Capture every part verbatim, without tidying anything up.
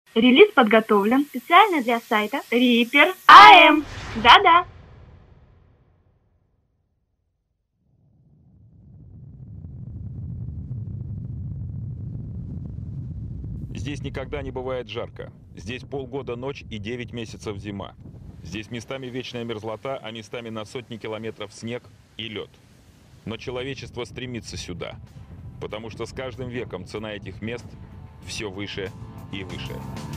Релиз подготовлен специально для сайта Reaper эй эм. Да-да. Здесь никогда не бывает жарко. Здесь полгода ночь и девять месяцев зима. Здесь местами вечная мерзлота, а местами на сотни километров снег и лед. Но человечество стремится сюда, потому что с каждым веком цена этих мест все выше и выше.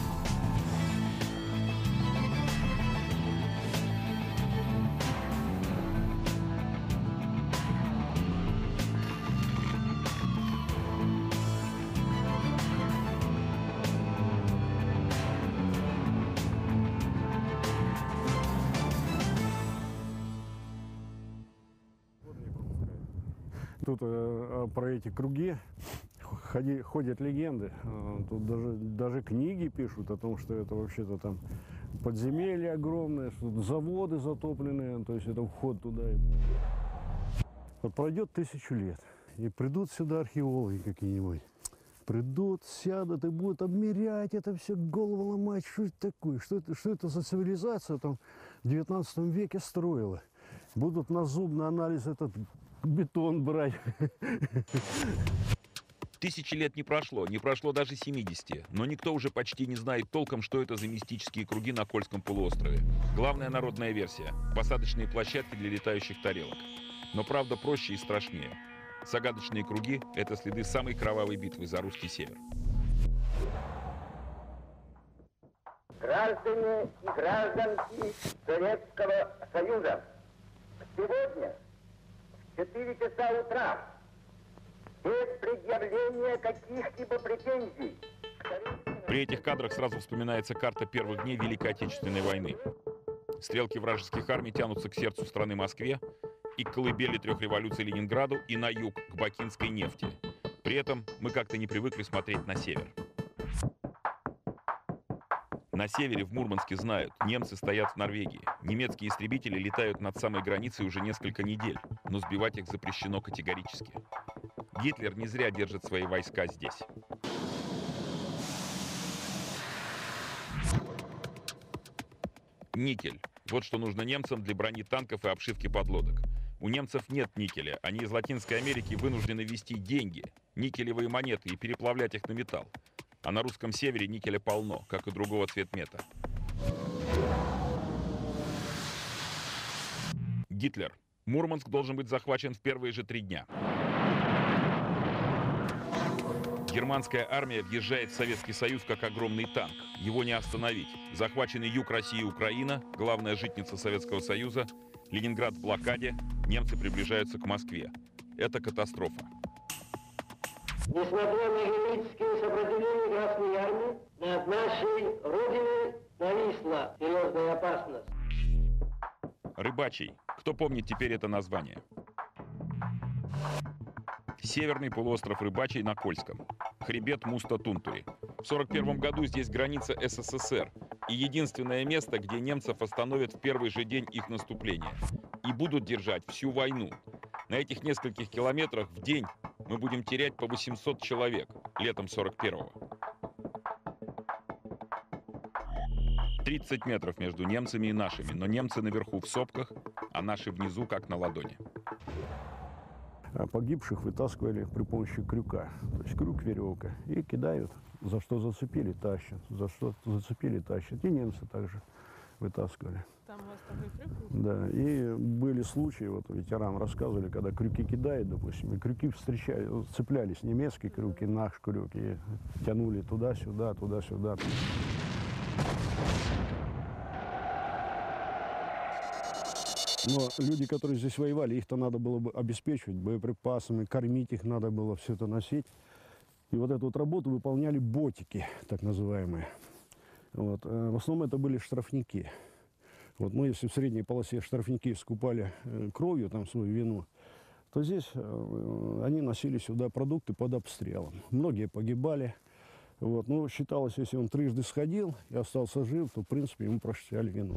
Тут э, про эти круги ходи, ходят легенды. Э, тут даже, даже книги пишут о том, что это вообще-то там подземелье огромное, что тут заводы затопленные, то есть это вход туда. Вот пройдет тысячу лет, и придут сюда археологи какие-нибудь. Придут, сядут и будут обмерять это все, голову ломать, что это такое, что это, что это за цивилизация там в девятнадцатом веке строила. Будут на зубный анализ этот бетон брать. Тысячи лет не прошло, не прошло даже семидесяти, но никто уже почти не знает толком, что это за мистические круги на Кольском полуострове. Главная народная версия – посадочные площадки для летающих тарелок. Но правда проще и страшнее. Загадочные круги – это следы самой кровавой битвы за русский север. Граждане и гражданки Советского Союза, сегодня в четыре часа утра без предъявления каких-либо претензий. При этих кадрах сразу вспоминается карта первых дней Великой Отечественной войны. Стрелки вражеских армий тянутся к сердцу страны Москве и к колыбели трех революций Ленинграду и на юг, к бакинской нефти. При этом мы как-то не привыкли смотреть на север. На севере, в Мурманске, знают, немцы стоят в Норвегии. Немецкие истребители летают над самой границей уже несколько недель, но сбивать их запрещено категорически. Гитлер не зря держит свои войска здесь. Никель. Вот что нужно немцам для брони танков и обшивки подлодок. У немцев нет никеля, они из Латинской Америки вынуждены везти деньги, никелевые монеты и переплавлять их на металл. А на русском севере никеля полно, как и другого цветмета. Гитлер. Мурманск должен быть захвачен в первые же три дня. Германская армия въезжает в Советский Союз как огромный танк. Его не остановить. Захвачены юг России и Украина, главная житница Советского Союза. Ленинград в блокаде. Немцы приближаются к Москве. Это катастрофа. Несмотря на героические сопротивления Красной Армии, над нашей Родиной нависла серьезная опасность. Рыбачий. Кто помнит теперь это название? Северный полуостров Рыбачий на Кольском. Хребет Муста-Тунтури. В сорок первом году здесь граница эс эс эс эр. И единственное место, где немцев остановят в первый же день их наступления. И будут держать всю войну. На этих нескольких километрах в день мы будем терять по восемьсот человек летом сорок первого. тридцать метров между немцами и нашими, но немцы наверху в сопках, а наши внизу как на ладони. Погибших вытаскивали при помощи крюка, то есть крюк, веревка, и кидают, за что зацепили, тащат, за что зацепили, тащат. И немцы также вытаскивали. Там у вас такой крюк? Да, и были случаи, вот ветеран рассказывали, когда крюки кидают, допустим, и крюки встречали, цеплялись, немецкие крюки, наш крюк, и тянули туда-сюда, туда-сюда. Но люди, которые здесь воевали, их-то надо было бы обеспечивать боеприпасами, кормить их надо было, все это носить. И вот эту вот работу выполняли ботики, так называемые. Вот. В основном это были штрафники. Вот. Ну, если в средней полосе штрафники скупали кровью там свою вину, то здесь они носили сюда продукты под обстрелом. Многие погибали. Вот. Ну, считалось, если он трижды сходил и остался жив, то, в принципе, ему прощали вину.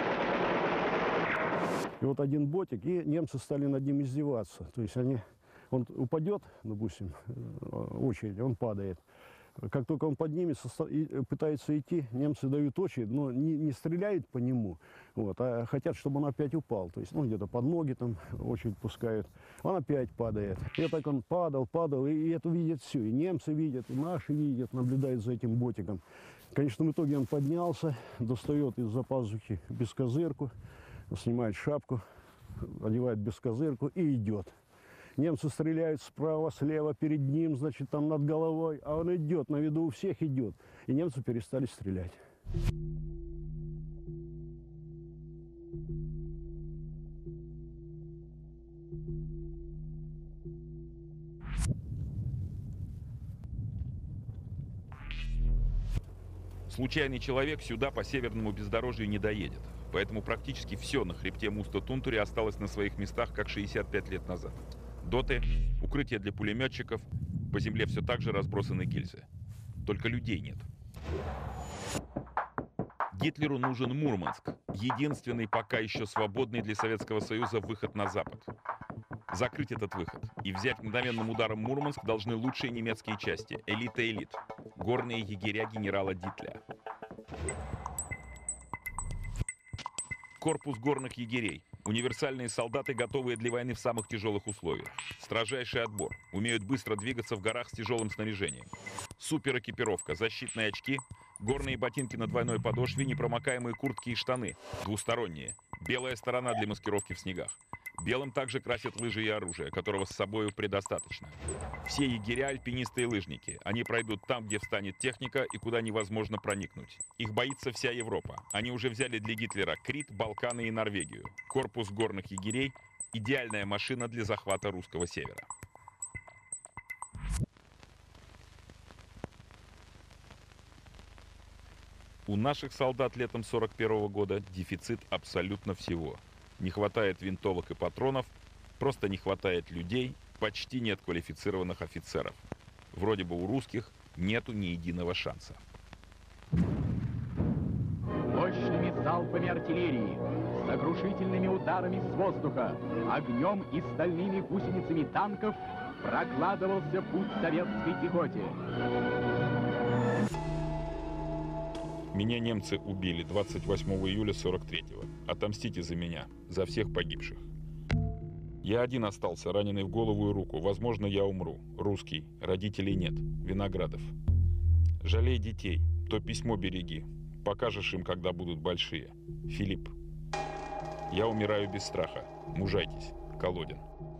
И вот один ботик, и немцы стали над ним издеваться. То есть они, он упадет, допустим, очередь, он падает. Как только он поднимется и пытается идти, немцы дают очередь, но не, не стреляют по нему, вот, а хотят, чтобы он опять упал. То есть, ну, где-то под ноги там очередь пускают. Он опять падает. И так он падал, падал, и, и это видят все. И немцы видят, и наши видят, наблюдают за этим ботиком. В конечном итоге он поднялся, достает из-за пазухи бескозырку, снимает шапку, одевает бескозырку и идет. Немцы стреляют справа, слева, перед ним, значит, там над головой, а он идет, на виду у всех идет. И немцы перестали стрелять. Случайный человек сюда по северному бездорожью не доедет. Поэтому практически все на хребте Муста-Тунтури осталось на своих местах, как шестьдесят пять лет назад. Доты, укрытия для пулеметчиков, по земле все так же разбросаны гильзы. Только людей нет. Гитлеру нужен Мурманск, единственный пока еще свободный для Советского Союза выход на запад. Закрыть этот выход и взять мгновенным ударом Мурманск должны лучшие немецкие части, элита элит, горные егеря генерала Дитля. Корпус горных егерей. Универсальные солдаты, готовые для войны в самых тяжелых условиях. Строжайший отбор. Умеют быстро двигаться в горах с тяжелым снаряжением. Суперэкипировка, защитные очки, горные ботинки на двойной подошве, непромокаемые куртки и штаны. Двусторонние. Белая сторона для маскировки в снегах. Белым также красят лыжи и оружие, которого с собой предостаточно. Все егеря, альпинисты и лыжники. Они пройдут там, где встанет техника и куда невозможно проникнуть. Их боится вся Европа. Они уже взяли для Гитлера Крит, Балканы и Норвегию. Корпус горных егерей – идеальная машина для захвата русского севера. У наших солдат летом сорок первого года дефицит абсолютно всего. Не хватает винтовок и патронов, просто не хватает людей, почти нет квалифицированных офицеров. Вроде бы у русских нету ни единого шанса. Мощными залпами артиллерии, сокрушительными ударами с воздуха, огнем и стальными гусеницами танков прокладывался путь советской пехоте. Меня немцы убили двадцать восьмого июля сорок третьего. Отомстите за меня, за всех погибших. Я один остался, раненый в голову и руку. Возможно, я умру. Русский. Родителей нет. Виноградов. Жалей детей. То письмо береги. Покажешь им, когда будут большие. Филипп. Я умираю без страха. Мужайтесь. Колодин.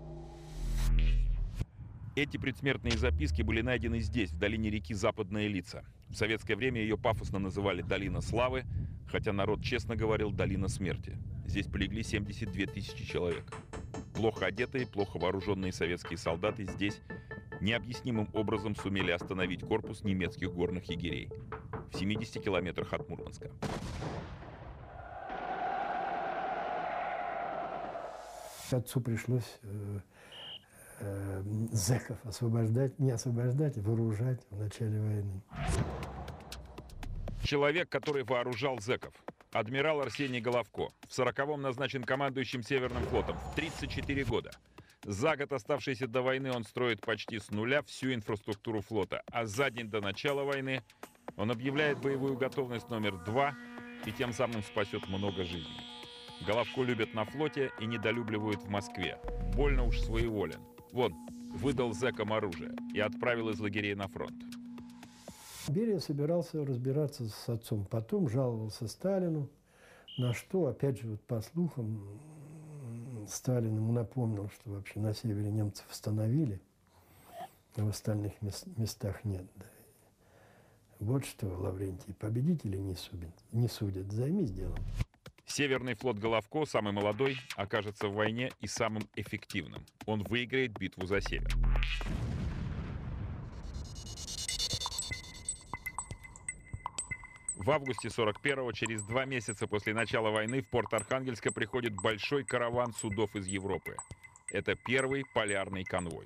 Эти предсмертные записки были найдены здесь, в долине реки Западная Лица. В советское время ее пафосно называли «Долина славы», хотя народ честно говорил «Долина смерти». Здесь полегли семьдесят две тысячи человек. Плохо одетые, плохо вооруженные советские солдаты здесь необъяснимым образом сумели остановить корпус немецких горных егерей в семидесяти километрах от Мурманска. Отцу пришлось э, э, зэков освобождать, не освобождать, а вооружать в начале войны. Человек, который вооружал зэков. Адмирал Арсений Головко. В сороковом назначен командующим Северным флотом. В тридцать четыре года. За год, оставшийся до войны, он строит почти с нуля всю инфраструктуру флота. А за день до начала войны он объявляет боевую готовность номер два и тем самым спасет много жизней. Головко любят на флоте и недолюбливают в Москве. Больно уж своеволен. Вон, выдал зэкам оружие и отправил из лагерей на фронт. Берия собирался разбираться с отцом. Потом жаловался Сталину, на что, опять же, вот по слухам, Сталин ему напомнил, что вообще на севере немцев остановили, а в остальных местах нет. Да. Вот что, Лаврентий, победителей не судят, не судят. Займись делом. Северный флот Головко, самый молодой, окажется в войне и самым эффективным. Он выиграет битву за север. В августе сорок первого, через два месяца после начала войны, в порт Архангельска приходит большой караван судов из Европы. Это первый полярный конвой.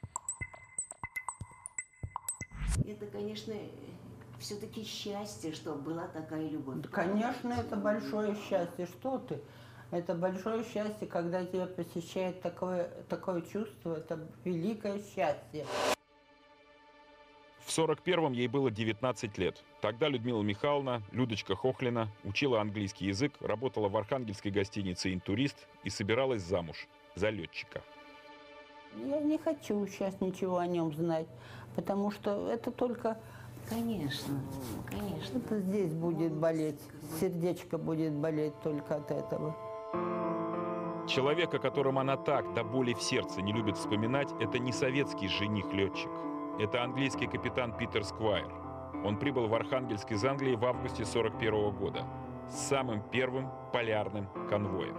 Это, конечно, все-таки счастье, что была такая любовь. Да, конечно, это большое счастье. Что ты? Это большое счастье, когда тебя посещает такое, такое чувство. Это великое счастье. В сорок первом ей было девятнадцать лет. Тогда Людмила Михайловна, Людочка Хохлина, учила английский язык, работала в архангельской гостинице «Интурист» и собиралась замуж за летчика. Я не хочу сейчас ничего о нем знать, потому что это только... Конечно, конечно. Это здесь будет болеть, сердечко будет болеть только от этого. Человек, о котором она так до боли в сердце не любит вспоминать, это не советский жених-летчик. Это английский капитан Питер Сквайр. Он прибыл в Архангельск из Англии в августе сорок первого года с самым первым полярным конвоем.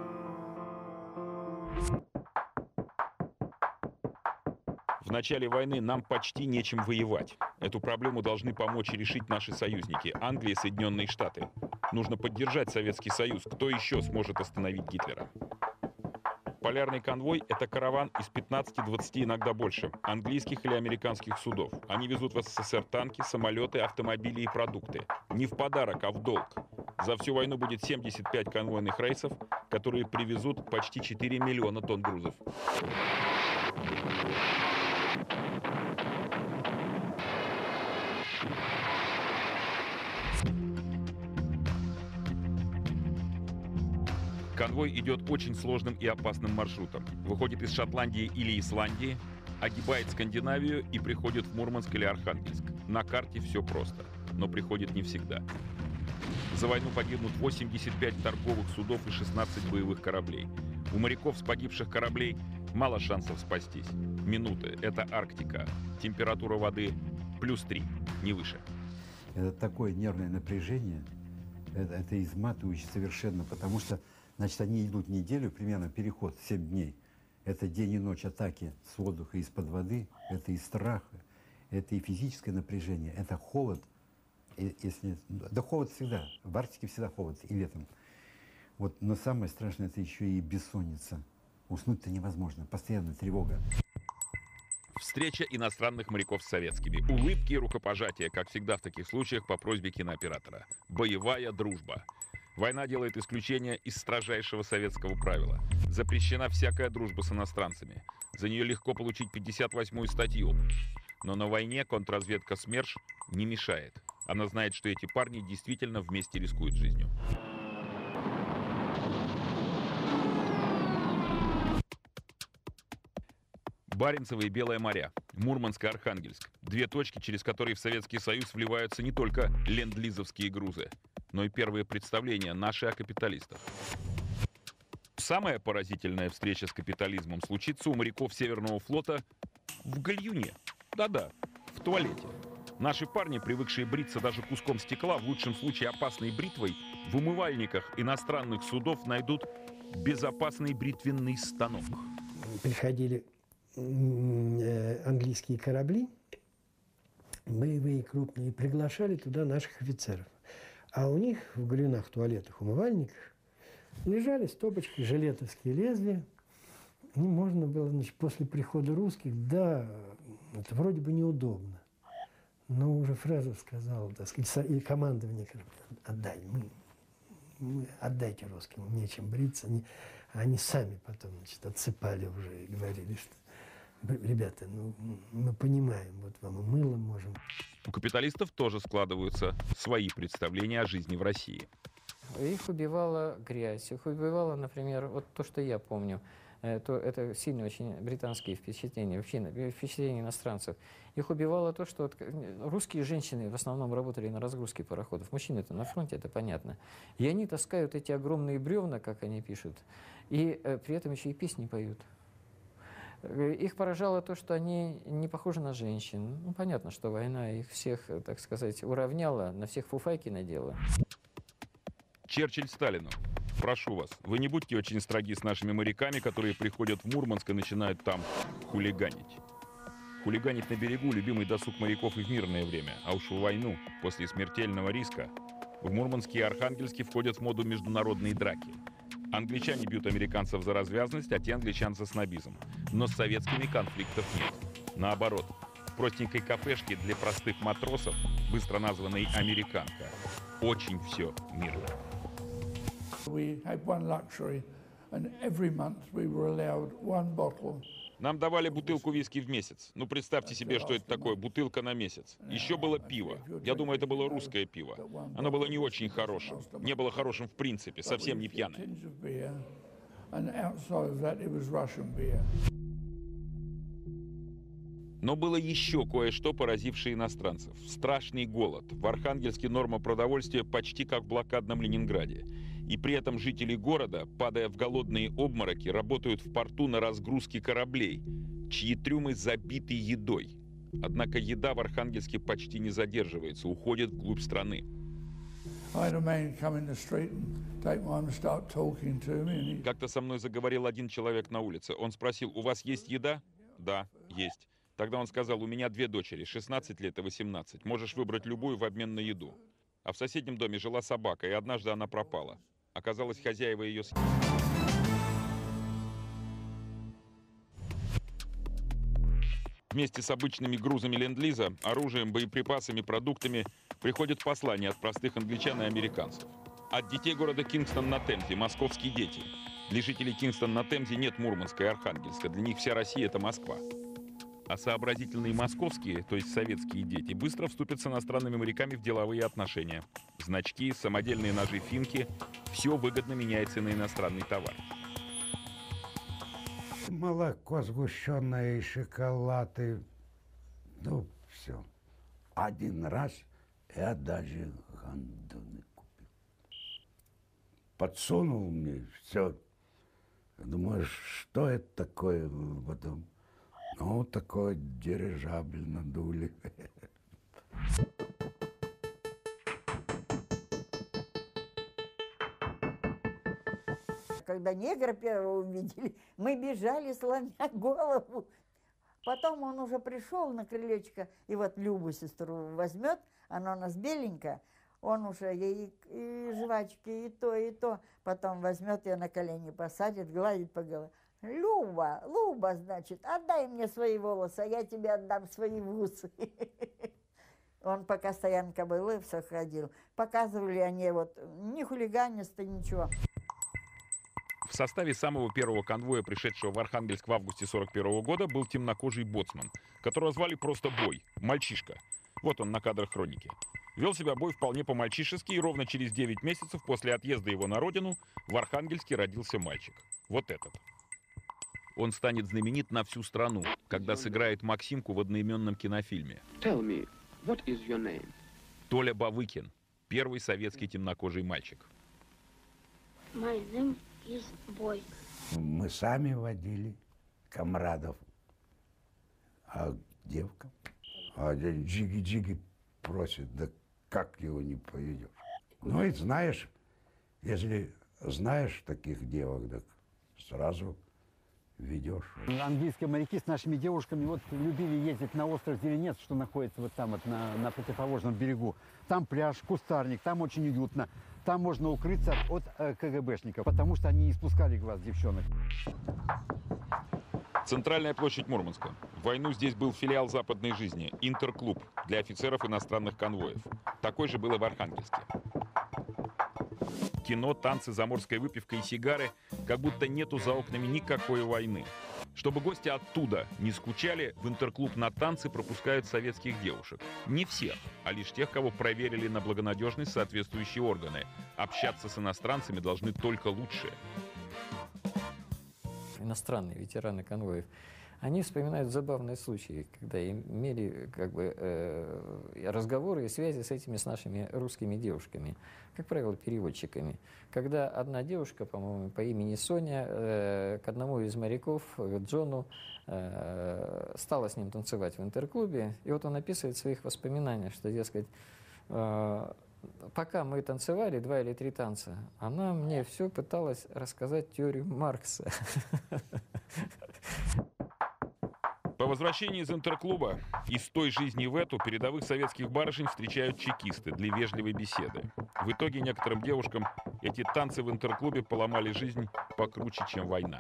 В начале войны нам почти нечем воевать. Эту проблему должны помочь решить наши союзники – Англия и Соединенные Штаты. Нужно поддержать Советский Союз. Кто еще сможет остановить Гитлера? Полярный конвой – это караван из пятнадцати-двадцати, иногда больше, английских или американских судов. Они везут в СССР танки, самолеты, автомобили и продукты. Не в подарок, а в долг. За всю войну будет семьдесят пять конвойных рейсов, которые привезут почти четыре миллиона тонн грузов. Конвой идет очень сложным и опасным маршрутом. Выходит из Шотландии или Исландии, огибает Скандинавию и приходит в Мурманск или Архангельск. На карте все просто, но приходит не всегда. За войну погибнут восемьдесят пять торговых судов и шестнадцать боевых кораблей. У моряков с погибших кораблей мало шансов спастись. Минуты – это Арктика. Температура воды плюс три, не выше. Это такое нервное напряжение, это, это изматывающе совершенно, потому что, значит, они идут неделю, примерно переход семь дней. Это день и ночь атаки с воздуха, из-под воды, это и страха, это и физическое напряжение, это холод. И, если, да холод всегда, в Арктике всегда холод, и летом. Вот, но самое страшное, это еще и бессонница. Уснуть-то невозможно, постоянная тревога. Встреча иностранных моряков с советскими. Улыбки и рукопожатия, как всегда в таких случаях по просьбе кинооператора. Боевая дружба. Война делает исключение из строжайшего советского правила. Запрещена всякая дружба с иностранцами. За нее легко получить пятьдесят восьмую статью. Но на войне контрразведка СМЕРШ не мешает. Она знает, что эти парни действительно вместе рискуют жизнью. Баренцево и Белое моря, Мурманск и Архангельск. Две точки, через которые в Советский Союз вливаются не только ленд-лизовские грузы, но и первые представления наши о капиталистах. Самая поразительная встреча с капитализмом случится у моряков Северного флота в гальюне. Да-да, в туалете. Наши парни, привыкшие бриться даже куском стекла, в лучшем случае опасной бритвой, в умывальниках иностранных судов найдут безопасный бритвенный станок. Приходили английские корабли, боевые крупные, приглашали туда наших офицеров. А у них в галюнах, туалетах, умывальниках лежали стопочки жилетовские лезвия. И можно было, значит, после прихода русских, да, это вроде бы неудобно. Но уже Фрезов сказал, так сказать, и командование, отдай, мы, мы, отдайте русским, нечем бриться. Они, они сами потом, значит, отсыпали уже и говорили, что ребята, ну, мы понимаем, вот вам и мыло можем. У капиталистов тоже складываются свои представления о жизни в России. Их убивала грязь, их убивала, например, вот то, что я помню, то это сильно очень британские впечатления, вообще впечатления иностранцев. Их убивало то, что вот русские женщины в основном работали на разгрузке пароходов. Мужчины-то на фронте, это понятно. И они таскают эти огромные бревна, как они пишут, и э, при этом еще и песни поют. Их поражало то, что они не похожи на женщин. Ну, понятно, что война их всех, так сказать, уравняла, на всех фуфайки надела. Черчилль Сталину. Прошу вас, вы не будьте очень строги с нашими моряками, которые приходят в Мурманск и начинают там хулиганить. Хулиганить на берегу – любимый досуг моряков и в мирное время. А уж в войну, после смертельного риска, в Мурманске и Архангельске входят в моду международные драки. Англичане бьют американцев за развязность, а те англичан за снобизм. Но с советскими конфликтов нет. Наоборот, в простенькой кафешке для простых матросов, быстро названной «Американка», очень все мирно. Нам давали бутылку виски в месяц. Ну, представьте себе, что это такое, бутылка на месяц. Еще было пиво. Я думаю, это было русское пиво. Оно было не очень хорошим. Не было хорошим в принципе, совсем не пьяное. Но было еще кое-что, поразившее иностранцев. Страшный голод. В Архангельске норма продовольствия почти как в блокадном Ленинграде. И при этом жители города, падая в голодные обмороки, работают в порту на разгрузке кораблей, чьи трюмы забиты едой. Однако еда в Архангельске почти не задерживается, уходит вглубь страны. Как-то со мной заговорил один человек на улице. Он спросил: «У вас есть еда?» «Да, есть». Тогда он сказал: «У меня две дочери, шестнадцать лет и восемнадцать. Можешь выбрать любую в обмен на еду». А в соседнем доме жила собака, и однажды она пропала. Оказалось, хозяева ее съели. Вместе с обычными грузами ленд-лиза, оружием, боеприпасами, продуктами приходят послания от простых англичан и американцев. От детей города Кингстон-на-Темзе, московские дети. Для жителей Кингстон-на-Темзе нет Мурманска и Архангельска, для них вся Россия — это Москва. А сообразительные московские, то есть советские дети, быстро вступят с иностранными моряками в деловые отношения. Значки, самодельные ножи Финки – все выгодно меняется на иностранный товар. Молоко сгущенное и шоколад, и... ну, все. Один раз я даже гондоны купил. Подсунул мне, все. Думаю, что это такое потом? Ну, такой дирижабль надули. Когда негра первого увидели, мы бежали, сломя голову. Потом он уже пришел на крылечко, и вот Любу, сестру, возьмет, она у нас беленькая, он уже ей и жвачки, и то, и то. Потом возьмет ее на колени, посадит, гладит по голове. Люба, Люба, значит, отдай мне свои волосы, а я тебе отдам свои вусы. Он пока стоянка была, все ходил. Показывали они вот, ни хулиганисты, ничего. В составе самого первого конвоя, пришедшего в Архангельск в августе сорок первого года, был темнокожий боцман, которого звали просто Бой, мальчишка. Вот он на кадрах хроники. Вел себя Бой вполне по-мальчишески, и ровно через девять месяцев после отъезда его на родину в Архангельске родился мальчик. Вот этот. Он станет знаменит на всю страну, когда сыграет Максимку в одноименном кинофильме. Tell me, what is your name? Толя Бавыкин, первый советский темнокожий мальчик. My name is Boy. Мы сами водили комрадов, а девка, а джиги-джиги просит, да как его не поведешь? Ну и знаешь, если знаешь таких девок, так сразу ведешь. Английские моряки с нашими девушками вот любили ездить на остров Зеленец, что находится вот там, вот на, на противоположном берегу. Там пляж, кустарник, там очень уютно. Там можно укрыться от э, КГБшников, потому что они не спускали глаз девчонок. Центральная площадь Мурманска. В войну здесь был филиал западной жизни – Интерклуб для офицеров иностранных конвоев. Такой же было в Архангельске. Кино, танцы, заморская выпивка и сигары, как будто нету за окнами никакой войны. Чтобы гости оттуда не скучали, в Интерклуб на танцы пропускают советских девушек. Не всех, а лишь тех, кого проверили на благонадежность соответствующие органы. Общаться с иностранцами должны только лучшие. Иностранные ветераны конвоев, они вспоминают забавные случаи, когда имели как бы, э, разговоры и связи с этими, с нашими русскими девушками, как правило, переводчиками. Когда одна девушка, по-моему, по имени Соня, э, к одному из моряков, к Джону, э, стала с ним танцевать в Интерклубе, и вот он описывает в своих воспоминаниях, что, дескать, э, пока мы танцевали, два или три танца, она мне все пыталась рассказать теорию Маркса. По возвращении из Интерклуба, из той жизни в эту, передовых советских барышень встречают чекисты для вежливой беседы. В итоге некоторым девушкам эти танцы в Интерклубе поломали жизнь покруче, чем война.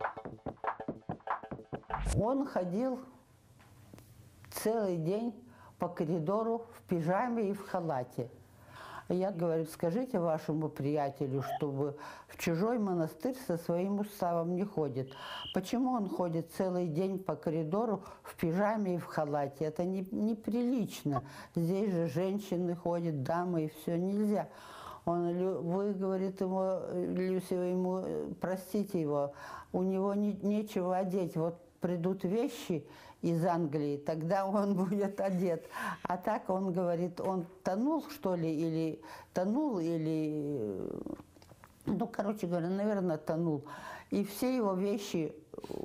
Он ходил целый день по коридору в пижаме и в халате. Я говорю, скажите вашему приятелю, чтобы в чужой монастырь со своим уставом не ходит. Почему он ходит целый день по коридору в пижаме и в халате? Это не, неприлично. Здесь же женщины ходят, дамы, и все нельзя. Он, вы, говорит ему, Люся, ему, простите его, у него не, нечего одеть. Вот придут вещи из Англии, тогда он будет одет. А так он говорит, он тонул, что ли, или тонул, или, ну, короче говоря, наверное, тонул. И все его вещи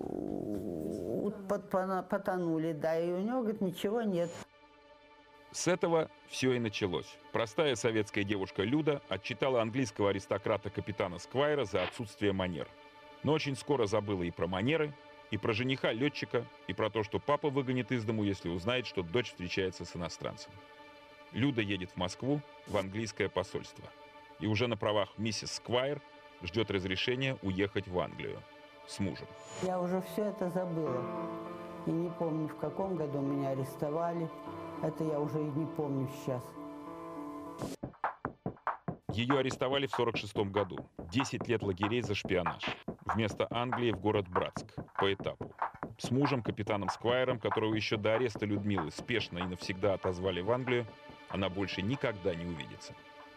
потонули, да, и у него, говорит, ничего нет. С этого все и началось. Простая советская девушка Люда отчитала английского аристократа капитана Сквайра за отсутствие манер. Но очень скоро забыла и про манеры, и про жениха-летчика, и про то, что папа выгонит из дому, если узнает, что дочь встречается с иностранцем. Люда едет в Москву, в английское посольство. И уже на правах миссис Сквайр ждет разрешения уехать в Англию с мужем. Я уже все это забыла. И не помню, в каком году меня арестовали. Это я уже и не помню сейчас. Ее арестовали в сорок шестом году. десять лет лагерей за шпионаж. Вместо Англии в город Братск. По этапу. С мужем, капитаном Сквайром, которого еще до ареста Людмилы спешно и навсегда отозвали в Англию, она больше никогда не увидится.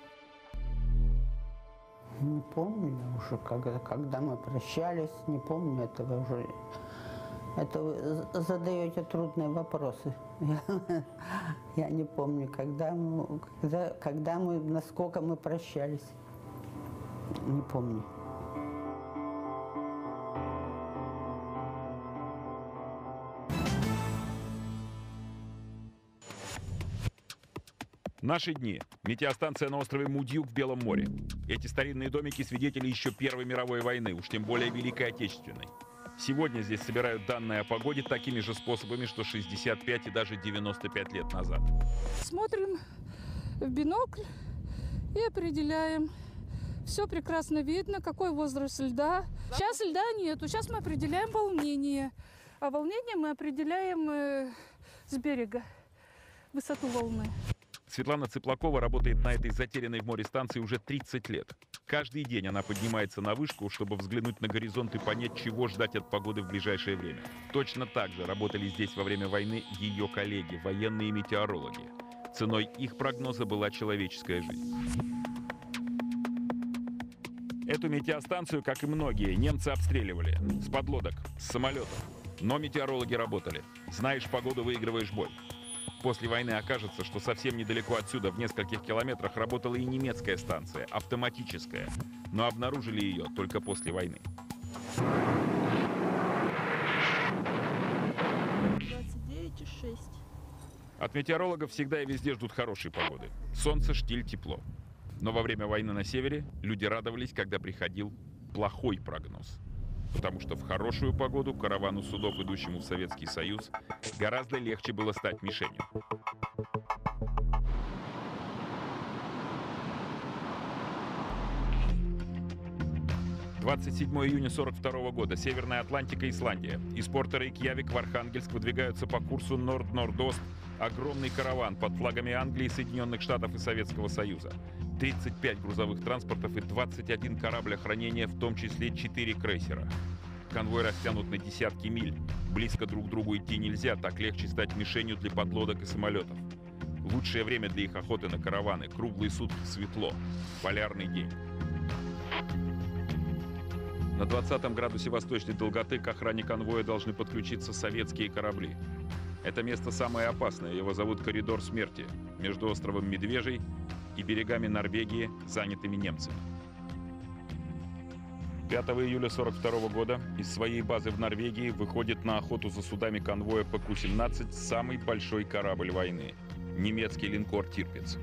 Не помню уже, когда, когда мы прощались, не помню этого уже. Это вы задаете трудные вопросы. Я, я не помню, когда мы, когда, когда мы, насколько мы прощались. Не помню. Наши дни. Метеостанция на острове Мудьюк в Белом море. Эти старинные домики свидетели еще Первой мировой войны, уж тем более Великой Отечественной. Сегодня здесь собирают данные о погоде такими же способами, что шестьдесят пять и даже девяносто пять лет назад. Смотрим в бинокль и определяем. Все прекрасно видно, какой возраст льда. Сейчас льда нету, сейчас мы определяем волнение. А волнение мы определяем э, с берега, высоту волны. Светлана Цыплакова работает на этой затерянной в море станции уже тридцать лет. Каждый день она поднимается на вышку, чтобы взглянуть на горизонт и понять, чего ждать от погоды в ближайшее время. Точно так же работали здесь во время войны ее коллеги, военные метеорологи. Ценой их прогноза была человеческая жизнь. Эту метеостанцию, как и многие, немцы обстреливали. С подлодок, с самолетов. Но метеорологи работали. Знаешь погоду, выигрываешь бой. После войны окажется, что совсем недалеко отсюда, в нескольких километрах, работала и немецкая станция, автоматическая. Но обнаружили ее только после войны. двадцать девять и шесть. От метеорологов всегда и везде ждут хорошей погоды. Солнце, штиль, тепло. Но во время войны на севере люди радовались, когда приходил плохой прогноз. Потому что в хорошую погоду каравану судов, идущему в Советский Союз, гораздо легче было стать мишенью. двадцать седьмого июня сорок второго года. Северная Атлантика, Исландия. Из порта Рейкьявик в Архангельск выдвигаются по курсу Норд-Норд-Ост огромный караван под флагами Англии, Соединенных Штатов и Советского Союза. тридцать пять грузовых транспортов и двадцать один корабль охранения, в том числе четыре крейсера. Конвой растянут на десятки миль. Близко друг к другу идти нельзя, так легче стать мишенью для подлодок и самолетов. Лучшее время для их охоты на караваны. Круглые сутки светло. Полярный день. На двадцатом градусе восточной долготы к охране конвоя должны подключиться советские корабли. Это место самое опасное, его зовут Коридор Смерти, между островом Медвежий и берегами Норвегии, занятыми немцами. пятого июля сорок второго года из своей базы в Норвегии выходит на охоту за судами конвоя Пэ Ку семнадцать самый большой корабль войны – немецкий линкор «Тирпиц».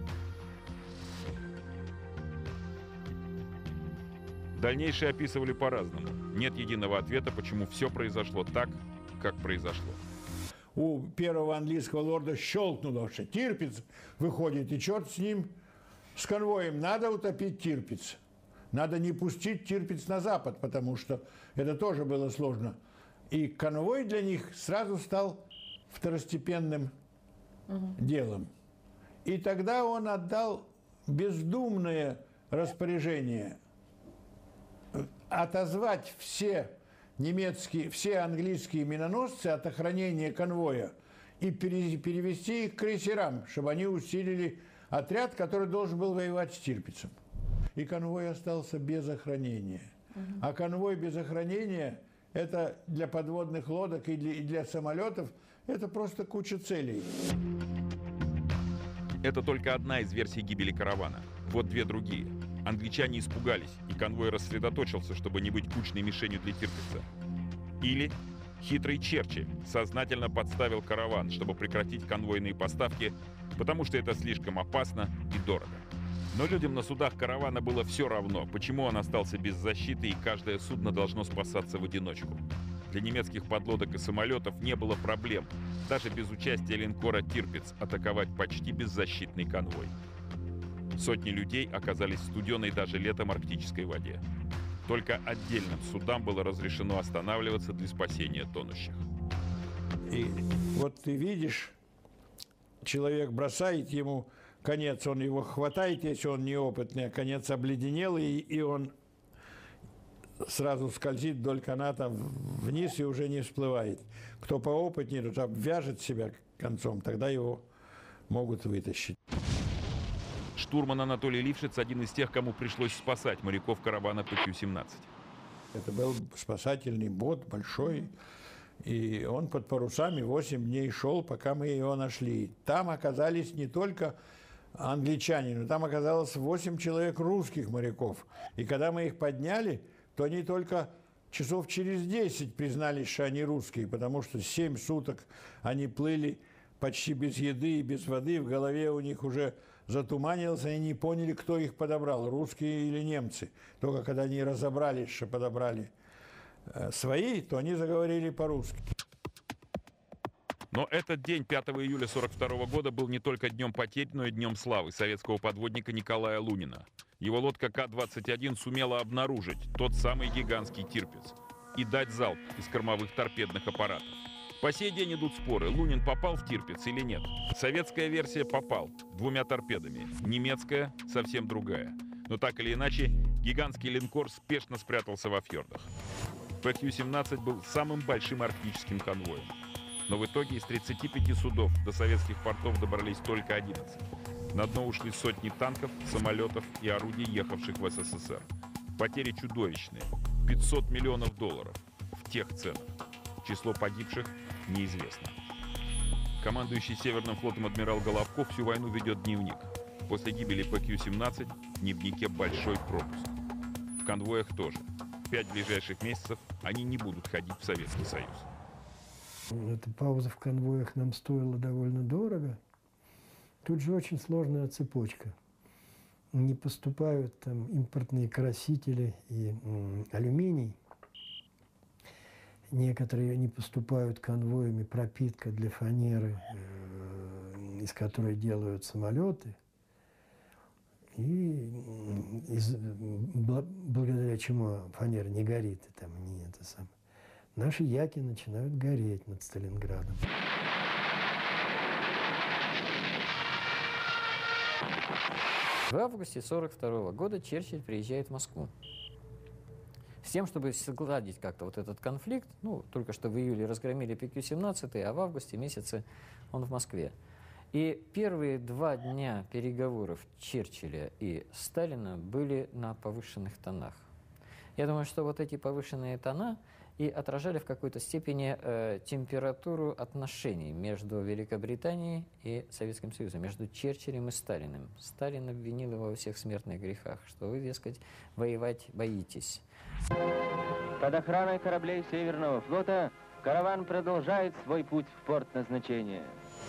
Дальнейшее описывали по-разному. Нет единого ответа, почему все произошло так, как произошло. У первого английского лорда щелкнуло, что Тирпиц выходит, и черт с ним, с конвоем. Надо утопить Тирпиц. Надо не пустить Тирпиц на запад, потому что это тоже было сложно. И конвой для них сразу стал второстепенным угу. делом. И тогда он отдал бездумное распоряжение отозвать все немецкие, все английские миноносцы от охранения конвоя и перевести их к крейсерам, чтобы они усилили отряд, который должен был воевать с Тирпицем. И конвой остался без охранения. Угу. А конвой без охранения – это для подводных лодок и для, и для самолетов – это просто куча целей. Это только одна из версий гибели каравана. Вот две другие. Англичане испугались, и конвой рассредоточился, чтобы не быть кучной мишенью для Тирпица. Или хитрый Черчилль сознательно подставил караван, чтобы прекратить конвойные поставки, потому что это слишком опасно и дорого. Но людям на судах каравана было все равно, почему он остался без защиты, и каждое судно должно спасаться в одиночку. Для немецких подлодок и самолетов не было проблем, даже без участия линкора «Тирпиц», атаковать почти беззащитный конвой. Сотни людей оказались в студеной даже летом арктической воде. Только отдельным судам было разрешено останавливаться для спасения тонущих. И вот ты видишь, человек бросает ему конец, он его хватает, если он неопытный, а конец обледенел, и, и он сразу скользит вдоль каната вниз и уже не всплывает. Кто поопытнее, тот обвяжет себя концом, тогда его могут вытащить. Штурман Анатолий Лившиц – один из тех, кому пришлось спасать моряков каравана Пэ Кью семнадцать. Это был спасательный бот большой, и он под парусами восемь дней шел, пока мы его нашли. Там оказались не только англичане, но там оказалось восемь человек русских моряков. И когда мы их подняли, то они только часов через десять признались, что они русские, потому что семь суток они плыли почти без еды и без воды, в голове у них уже затуманилось, они не поняли, кто их подобрал, русские или немцы. Только когда они разобрались, что подобрали свои, то они заговорили по-русски. Но этот день, пятого июля сорок второго года, был не только днем потерь, но и днем славы советского подводника Николая Лунина. Его лодка Ка двадцать один сумела обнаружить тот самый гигантский Тирпиц и дать залп из кормовых торпедных аппаратов. По сей день идут споры, Лунин попал в Тирпиц или нет. Советская версия попал двумя торпедами, немецкая совсем другая. Но так или иначе, гигантский линкор спешно спрятался во фьордах. Пэ Кью семнадцать был самым большим арктическим конвоем. Но в итоге из тридцати пяти судов до советских портов добрались только одиннадцать. На дно ушли сотни танков, самолетов и орудий, ехавших в Эс Эс Эс Эр. Потери чудовищные – пятьсот миллионов долларов в тех ценах. Число погибших неизвестно. Командующий Северным флотом адмирал Головко всю войну ведет дневник. После гибели Пэ Кью семнадцать в дневнике большой пропуск. В конвоях тоже. Пять ближайших месяцев они не будут ходить в Советский Союз. Эта пауза в конвоях нам стоила довольно дорого. Тут же очень сложная цепочка. Не поступают там импортные красители и м, алюминий. Некоторые не поступают конвоями пропитка для фанеры, э, из которой делают самолеты. И из, бл благодаря чему фанера не горит, и там не это самое. Наши яки начинают гореть над Сталинградом. В августе сорок второго года Черчилль приезжает в Москву. С тем, чтобы сгладить как-то вот этот конфликт, ну, только что в июле разгромили Пэ Кью семнадцать, а в августе месяце он в Москве. И первые два дня переговоров Черчилля и Сталина были на повышенных тонах. Я думаю, что вот эти повышенные тона и отражали в какой-то степени э, температуру отношений между Великобританией и Советским Союзом, между Черчиллем и Сталиным. Сталин обвинил его во всех смертных грехах, что вы, дескать, воевать боитесь. Под охраной кораблей Северного флота караван продолжает свой путь в порт назначения.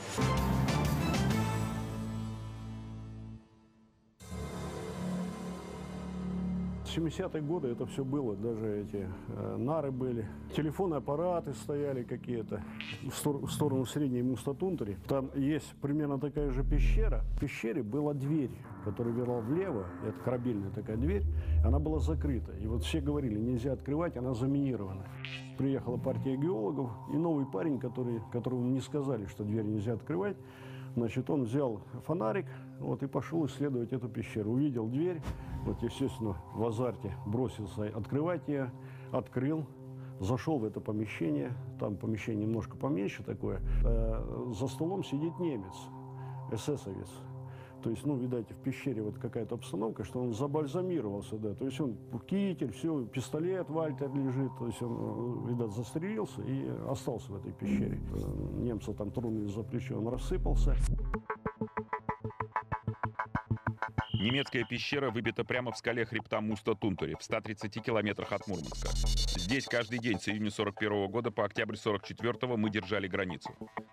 семидесятые годы это все было, даже эти э, нары были, телефонные аппараты стояли какие-то в, стор в сторону Средней Мустатунтури. Там есть примерно такая же пещера. В пещере была дверь, которая вела влево, это корабельная такая дверь, она была закрыта. И вот все говорили, нельзя открывать, она заминирована. Приехала партия геологов, и новый парень, который, которому не сказали, что дверь нельзя открывать, Значит, он взял фонарик вот, и пошел исследовать эту пещеру. Увидел дверь, вот, естественно, в азарте бросился открывать ее, открыл, зашел в это помещение, там помещение немножко поменьше такое. Э, за столом сидит немец, эсэсовец. То есть, ну, видать, в пещере вот какая-то обстановка, что он забальзамировался, да. То есть он китель, все, пистолет Вальтер лежит, то есть он, видать, застрелился и остался в этой пещере. Немцы там тронули за плечо, он рассыпался. Немецкая пещера выбита прямо в скале хребта Муста-Тунтури в ста тридцати километрах от Мурманска. Здесь каждый день с июня сорок первого года по октябрь сорок четвёртого мы держали границу.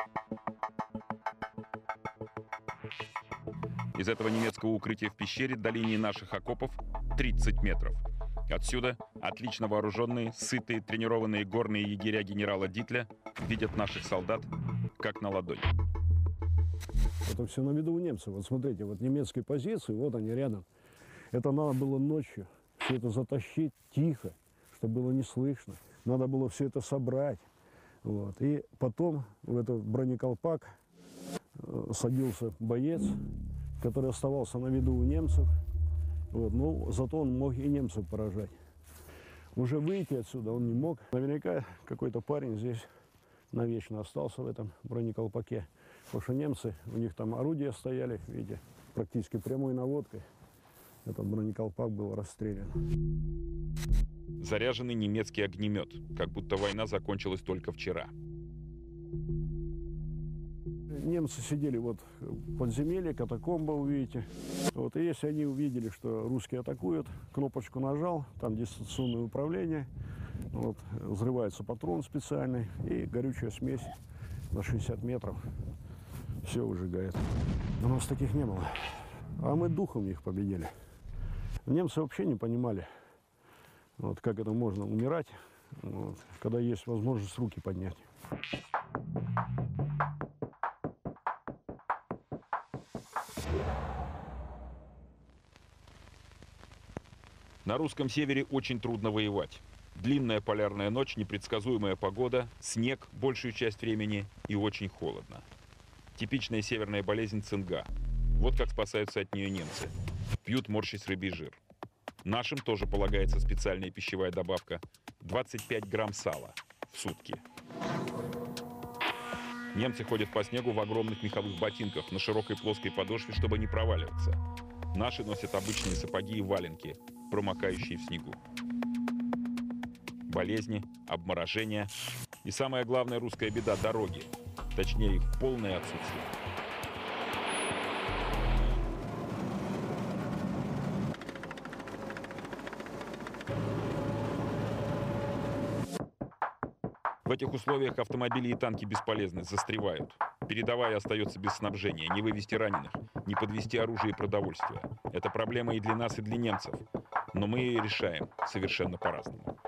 Из этого немецкого укрытия в пещере до линии наших окопов тридцать метров. Отсюда отлично вооруженные, сытые, тренированные горные егеря генерала Дитля видят наших солдат как на ладони. Это все на виду у немцев. Вот смотрите, вот немецкие позиции, вот они рядом. Это надо было ночью все это затащить тихо, чтобы было не слышно. Надо было все это собрать. Вот. И потом в этот бронеколпак садился боец, который оставался на виду у немцев, вот, но зато он мог и немцев поражать. Уже выйти отсюда он не мог. Наверняка какой-то парень здесь навечно остался в этом бронеколпаке, потому что немцы, у них там орудия стояли, видите, практически прямой наводкой. Этот бронеколпак был расстрелян. Заряженный немецкий огнемет, как будто война закончилась только вчера. Немцы сидели вот в подземелье, катакомба, увидите. Вот, и если они увидели, что русские атакуют, кнопочку нажал, там дистанционное управление, вот, взрывается патрон специальный и горючая смесь на шестьдесят метров. Все выжигает. У нас таких не было. А мы духом их победили. Немцы вообще не понимали, вот, как это можно умирать, вот, когда есть возможность руки поднять. На русском севере очень трудно воевать. Длинная полярная ночь, непредсказуемая погода, снег большую часть времени и очень холодно. Типичная северная болезнь цинга. Вот как спасаются от нее немцы. Пьют, морщись, рыбий жир. Нашим тоже полагается специальная пищевая добавка – двадцать пять грамм сала в сутки. Немцы ходят по снегу в огромных меховых ботинках на широкой плоской подошве, чтобы не проваливаться. Наши носят обычные сапоги и валенки, промокающие в снегу. Болезни, обморожения и, самая главная русская беда – дороги. Точнее, их полное отсутствие. В этих условиях автомобили и танки бесполезны, застревают. Передовая остается без снабжения, не вывести раненых, не подвести оружие и продовольствие. Это проблема и для нас, и для немцев. Но мы ее решаем совершенно по-разному.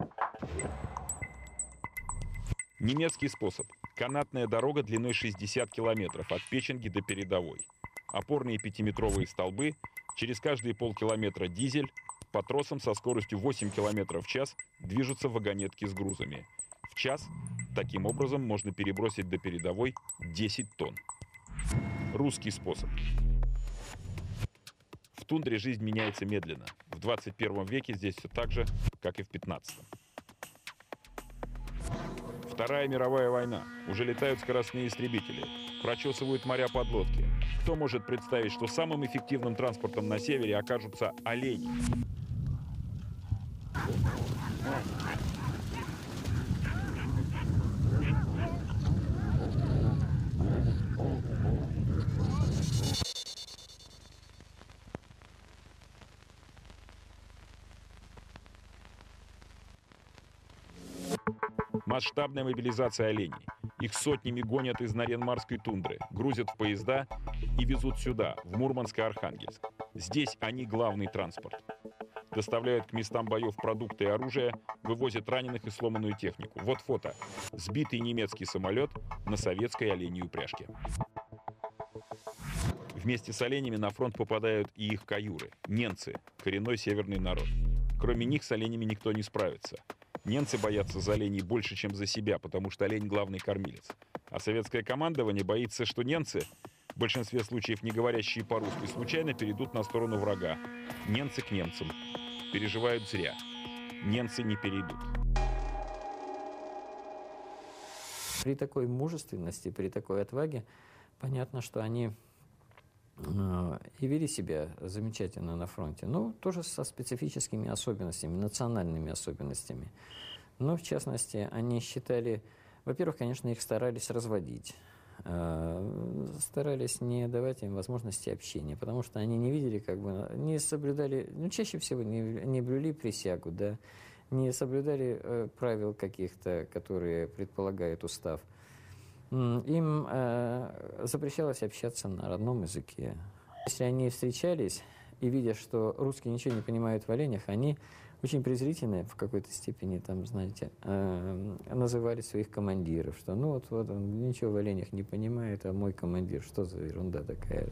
Немецкий способ. Канатная дорога длиной шестьдесят километров от Печенги до передовой. Опорные пятиметровые столбы, через каждые полкилометра дизель, по тросам со скоростью восемь километров в час движутся вагонетки с грузами. В час таким образом можно перебросить до передовой десять тонн. Русский способ. В тундре жизнь меняется медленно. В двадцать первом веке здесь все так же, как и в пятнадцатом. Вторая мировая война. Уже летают скоростные истребители. Прочесывают моря подлодки. Кто может представить, что самым эффективным транспортом на севере окажутся олени? Масштабная мобилизация оленей. Их сотнями гонят из Нарьян-Марской тундры, грузят в поезда и везут сюда, в Мурманск и Архангельск. Здесь они главный транспорт. Доставляют к местам боев продукты и оружие, вывозят раненых и сломанную технику. Вот фото. Сбитый немецкий самолет на советской оленьей упряжке. Вместе с оленями на фронт попадают и их каюры. Ненцы, коренной северный народ. Кроме них с оленями никто не справится. Немцы боятся за оленей больше, чем за себя, потому что олень – главный кормилец. А советское командование боится, что немцы В большинстве случаев не говорящие по-русски случайно перейдут на сторону врага. Немцы к немцам. Переживают зря. Немцы не перейдут. При такой мужественности, при такой отваге, понятно, что они э, и вели себя замечательно на фронте. Ну, тоже со специфическими особенностями, национальными особенностями. Но, в частности, они считали, во-первых, конечно, их старались разводить. Э, старались не давать им возможности общения, потому что они не видели, как бы, не соблюдали, ну, чаще всего не, не блюли присягу, да, не соблюдали э, правил каких-то, которые предполагает устав. Им э, запрещалось общаться на родном языке. Если они встречались и видя, что русские ничего не понимают в оленях, они очень презрительно в какой-то степени, там, знаете, э, называли своих командиров, что ну вот, вот он ничего в оленях не понимает, а мой командир, что за ерунда такая.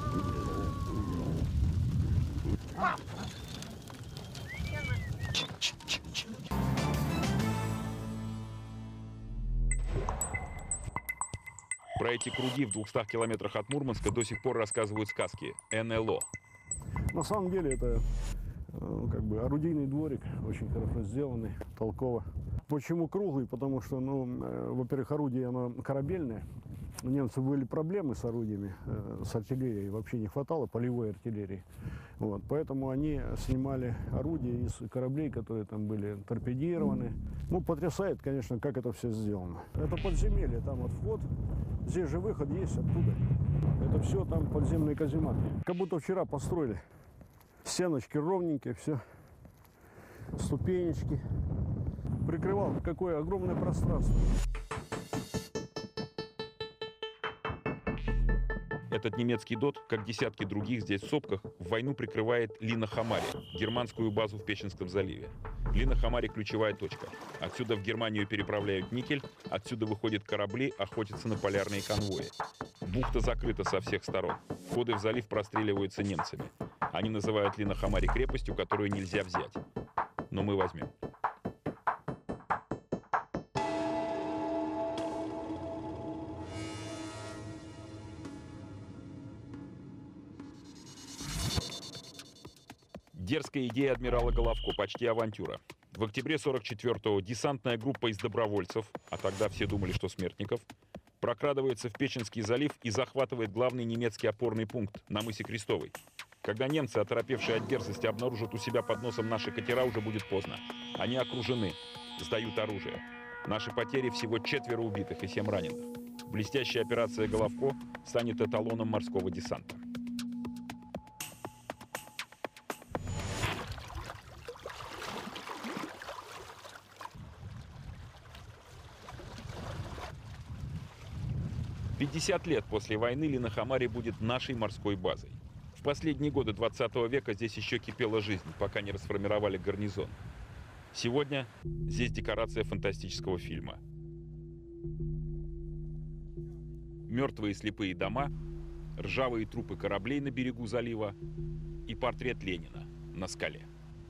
Про эти круги в двухстах километрах от Мурманска до сих пор рассказывают сказки. эн эл о. На самом деле это э, как бы орудийный дворик, очень хорошо сделанный, толково. Почему круглый? Потому что, ну, э, во-первых, орудие оно корабельное. У немцев были проблемы с орудиями, э, с артиллерией. Вообще не хватало полевой артиллерии. Вот, поэтому они снимали орудия из кораблей, которые там были торпедированы. Ну, потрясает, конечно, как это все сделано. Это подземелье, там вот вход. Здесь же выход есть оттуда. Это все там подземные казематы. Как будто вчера построили. Стеночки ровненькие, все. Ступенечки. Прикрывал какое огромное пространство. Этот немецкий ДОТ, как десятки других здесь в сопках, в войну прикрывает Лина Хамари, германскую базу в Печенском заливе. Лина Хамари – ключевая точка. Отсюда в Германию переправляют никель, отсюда выходят корабли, охотятся на полярные конвои. Бухта закрыта со всех сторон. Входы в залив простреливаются немцами. Они называют Лина Хамари крепостью, которую нельзя взять. Но мы возьмем. Дерзкая идея адмирала Головко, почти авантюра. В октябре сорок четвёртого десантная группа из добровольцев, а тогда все думали, что смертников, прокрадывается в Печенский залив и захватывает главный немецкий опорный пункт на мысе Крестовой. Когда немцы, оторопевшие от дерзости, обнаружат у себя под носом наши катера, уже будет поздно. Они окружены, сдают оружие. Наши потери всего четверо убитых и семь раненых. Блестящая операция Головко станет эталоном морского десанта. пятьдесят лет после войны Лина Хамари будет нашей морской базой. В последние годы двадцатого века здесь еще кипела жизнь, пока не расформировали гарнизон. Сегодня здесь декорация фантастического фильма. Мертвые слепые дома, ржавые трупы кораблей на берегу залива и портрет Ленина на скале.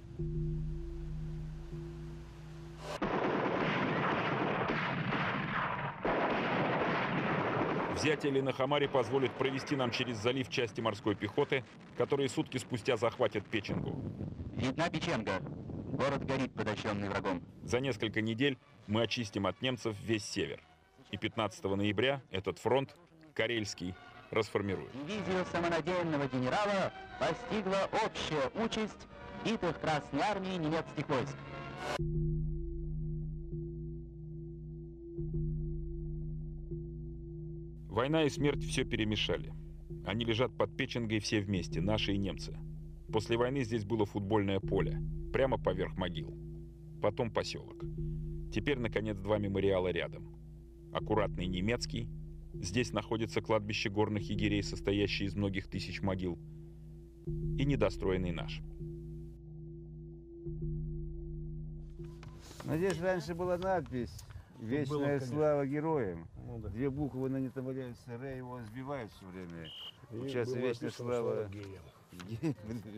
Взятие Лина Хамари позволит провести нам через залив части морской пехоты, которые сутки спустя захватят Печенгу. Видна Печенга. Город горит, подощенный врагом. За несколько недель мы очистим от немцев весь север. И пятнадцатого ноября этот фронт, Карельский, расформируют. Дивизию самонадеянного генерала постигла общая участь битых Красной Армии немецких войск. Война и смерть все перемешали. Они лежат под Печенгой все вместе, наши и немцы. После войны здесь было футбольное поле, прямо поверх могил. Потом поселок. Теперь, наконец, два мемориала рядом. Аккуратный немецкий. Здесь находится кладбище горных егерей, состоящее из многих тысяч могил. И недостроенный наш. Но здесь раньше была надпись «Вечная было, слава героям». Ну, да. Две буквы на нем валяются, Р его сбивают все время. И Сейчас было вечная написано, слава. что геям.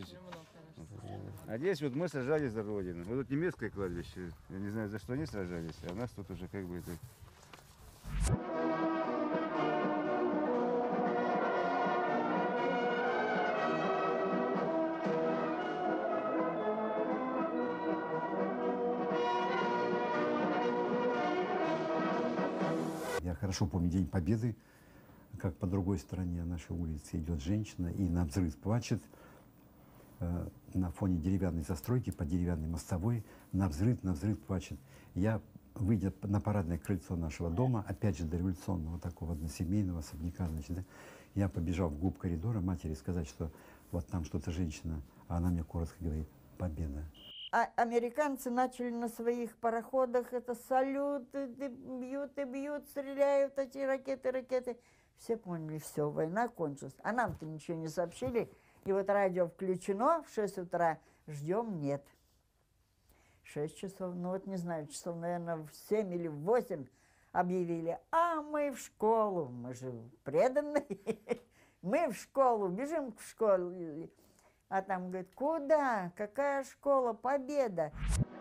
А здесь вот мы сражались за Родину. Вот тут немецкое кладбище. Я не знаю, за что они сражались, а у нас тут уже как бы это... хорошо помню День Победы, как по другой стороне нашей улицы идет женщина и на взрыв плачет. Э, на фоне деревянной застройки, по деревянной мостовой, на взрыв, на взрыв плачет. Я, выйдя на парадное крыльцо нашего дома, опять же дореволюционного такого односемейного особняка, значит, да, я побежал вглубь коридора матери сказать, что вот там что-то женщина, а она мне коротко говорит: «Победа». А американцы начали на своих пароходах это салюты, бьют и бьют, стреляют эти ракеты, ракеты. Все поняли, все, война кончилась. А нам-то ничего не сообщили. И вот радио включено в шесть утра, ждем, нет. шесть часов, ну вот не знаю, часов, наверное, в семь или в восемь объявили: а мы в школу, мы же преданные, мы в школу, бежим в школу. А там говорит: куда? Какая школа? Победа!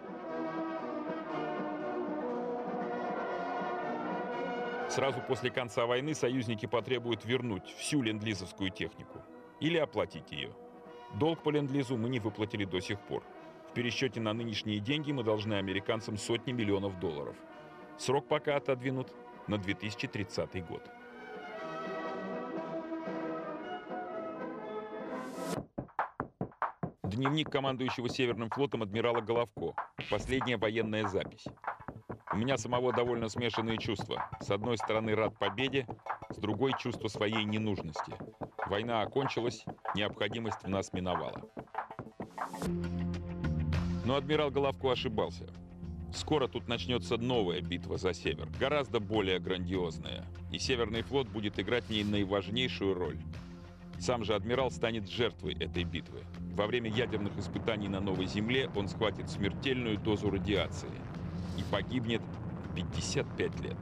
Сразу после конца войны союзники потребуют вернуть всю ленд-лизовскую технику или оплатить ее. Долг по ленд-лизу мы не выплатили до сих пор. В пересчете на нынешние деньги мы должны американцам сотни миллионов долларов. Срок пока отодвинут на две тысячи тридцатый год. Дневник командующего Северным флотом адмирала Головко. Последняя военная запись. У меня самого довольно смешанные чувства. С одной стороны, рад победе, с другой — чувство своей ненужности. Война окончилась, необходимость в нас миновала. Но адмирал Головко ошибался. Скоро тут начнется новая битва за Север, гораздо более грандиозная. И Северный флот будет играть в ней наиважнейшую роль. Сам же адмирал станет жертвой этой битвы. Во время ядерных испытаний на Новой Земле он схватит смертельную дозу радиации и погибнет в пятьдесят пять лет.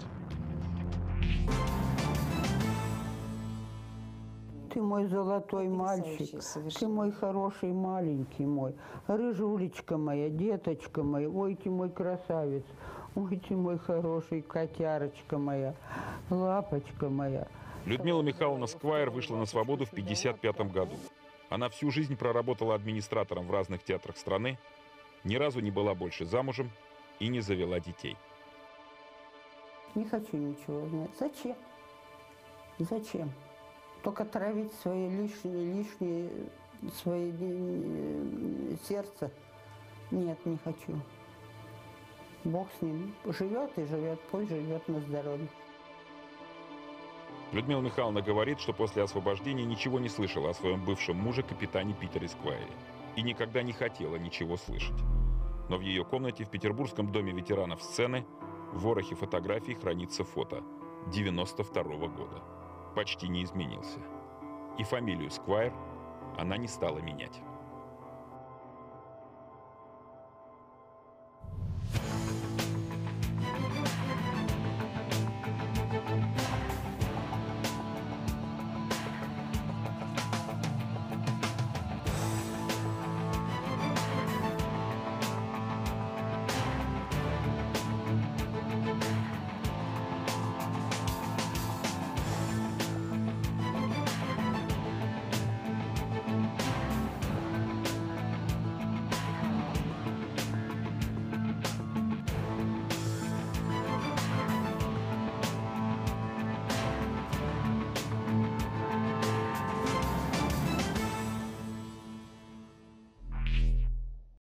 Ты мой золотой мальчик, ты мой хороший маленький мой, рыжулечка моя, деточка моя, ой, ты мой красавец, ой, ты мой хороший котярочка моя, лапочка моя. Людмила Михайловна Сквайр вышла на свободу в пятьдесят пятом году. Она всю жизнь проработала администратором в разных театрах страны, ни разу не была больше замужем и не завела детей. Не хочу ничего знать. Зачем? Зачем? Только травить свои лишние, лишние, свои сердце. Нет, не хочу. Бог с ним. Живет и живет, пусть живет на здоровье. Людмила Михайловна говорит, что после освобождения ничего не слышала о своем бывшем муже, капитане Питере Сквайре, и никогда не хотела ничего слышать. Но в ее комнате в Петербургском доме ветеранов сцены в ворохе фотографий хранится фото девяносто второго года. Почти не изменился. И фамилию Сквайр она не стала менять.